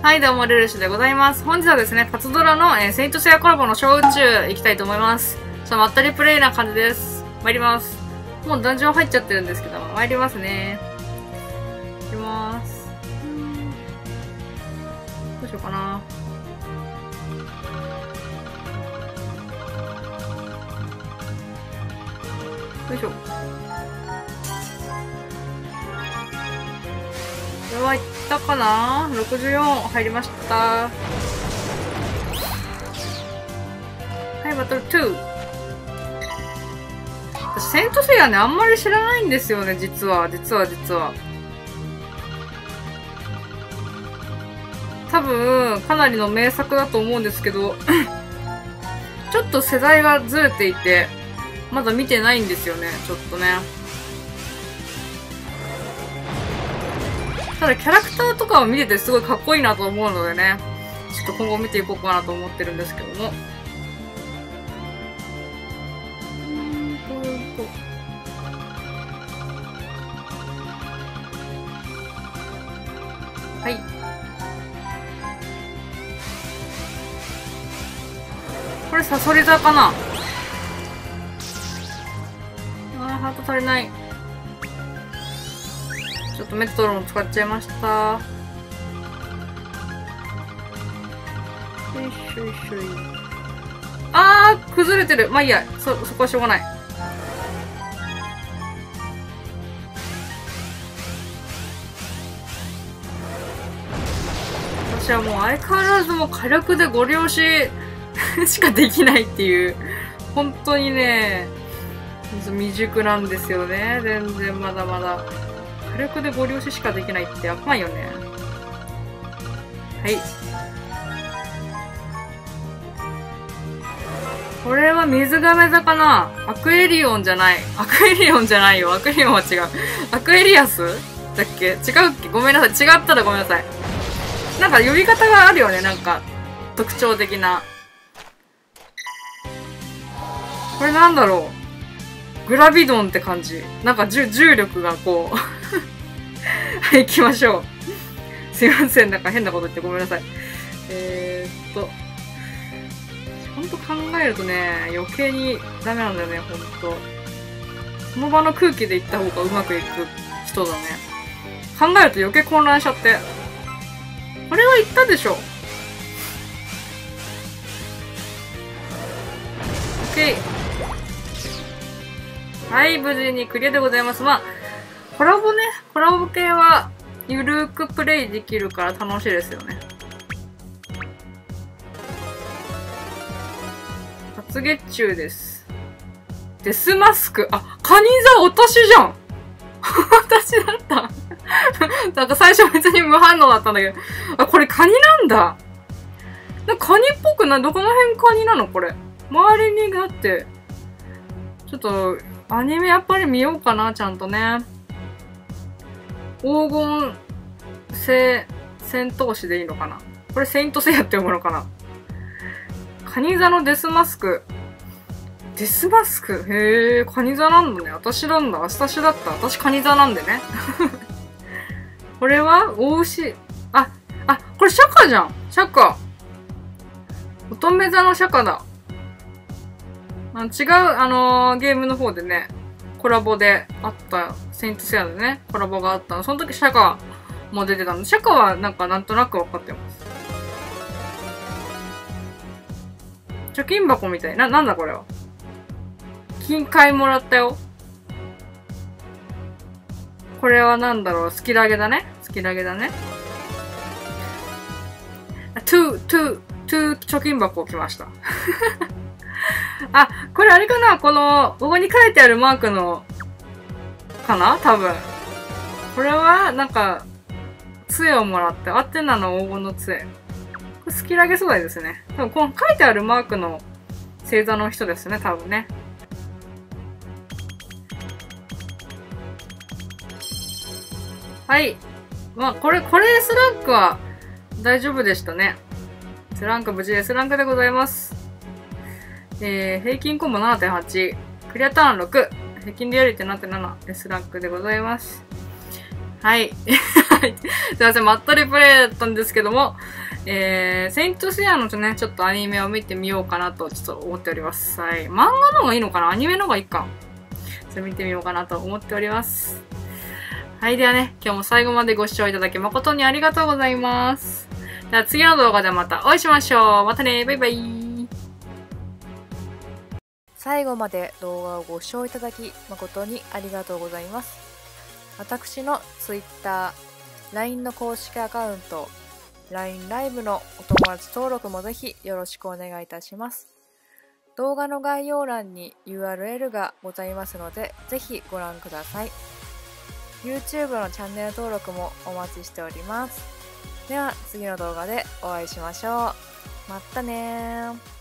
はい、どうも、ルルシでございます。本日はですね、パズドラの、セイントセイヤコラボの小宇宙行きたいと思います。まったりプレイな感じです。参ります。もうダンジョン入っちゃってるんですけど、参りますね。行きます。どうしようかな。よいしょ。これはいったかな ?64 入りました。はい、バトル2。私、セイントセイヤね、あんまり知らないんですよね、実は。多分、かなりの名作だと思うんですけど、ちょっと世代がずれていて、まだ見てないんですよね、ちょっとね。ただキャラクターとかを見ててすごいかっこいいなと思うのでね、ちょっと今後見ていこうかなと思ってるんですけども。はい。これサソリ座かな。ハート足りない。ちょっとメトロン使っちゃいました。よいしょよいしょい。あー、崩れてる。まあいいや。そこはしょうがない。私はもう相変わらずもう火力でご利用ししかできないっていう、本当にね、未熟なんですよね。全然まだまだ。火力でご利用ししかできないってやばいよね。はい。これは水亀座かな？アクエリオンじゃない。アクエリオンじゃないよ。アクエリオンは違う。アクエリアスだっけ？違うっけ？ごめんなさい。違ったらごめんなさい。なんか呼び方があるよね。なんか、特徴的な。これなんだろう。グラビドンって感じ。なんか重力がこう。はい、行きましょう。すいません。なんか変なこと言ってごめんなさい。ほんと考えるとね、余計にダメなんだよね、ほんと。その場の空気で行った方がうまくいく人だね。考えると余計混乱しちゃって。これは言ったでしょ。OK。はい、無事にクリアでございます。まあ、コラボ系は、ゆるーくプレイできるから楽しいですよね。初月中です。デスマスク。あ、カニ座私じゃん私だったなんか最初別に無反応だったんだけど。あ、これカニなんだ。なんかカニっぽくない？どこの辺カニなのこれ。周りにだって。ちょっと、アニメやっぱり見ようかな、ちゃんとね。黄金戦闘士でいいのかな。これセイントセイヤって読むのかな。カニ座のデスマスク。デスマスクへえ、カニ座なんだね。私なんだ。私だった。私カニ座なんでね。これは大牛。あ、これ釈迦じゃん。釈迦。乙女座の釈迦だ。違う、ゲームの方でね、コラボであった、セイントセイヤでね、コラボがあったの。その時釈迦も出てたの。釈迦はなんとなくわかってます。貯金箱みたい。なんだこれは。金塊もらったよ。これはなんだろう。スキラゲだね。トゥ貯金箱来ました。あ、これあれかな？ここに書いてあるマークの、かな？多分。これは、なんか、杖をもらって、アテナの黄金の杖。これスキラゲ素材ですね。多分、この書いてあるマークの星座の人ですね、多分ね。はい。まあ、これ S ランクは大丈夫でしたね。S ランク無事 S ランクでございます。平均コンボ 7.8。クリアターン6。平均リアリティ 7.7。S ランクでございます。 はい。すいません、まったりプレイだったんですけども、セイントセイヤのね、ちょっとアニメを見てみようかなと、ちょっと思っております。はい。漫画の方がいいのかな、アニメの方がいいか。それ見てみようかなと思っております。はい。ではね、今日も最後までご視聴いただき誠にありがとうございます。では次の動画でまたお会いしましょう。またね。バイバイ。 最後まで動画をご視聴いただき誠にありがとうございます。私の Twitter、LINE の公式アカウント、LINE ライブのお友達登録もぜひよろしくお願いいたします。動画の概要欄に URL がございますので、ぜひご覧ください。YouTube のチャンネル登録もお待ちしております。では次の動画でお会いしましょう。またねー。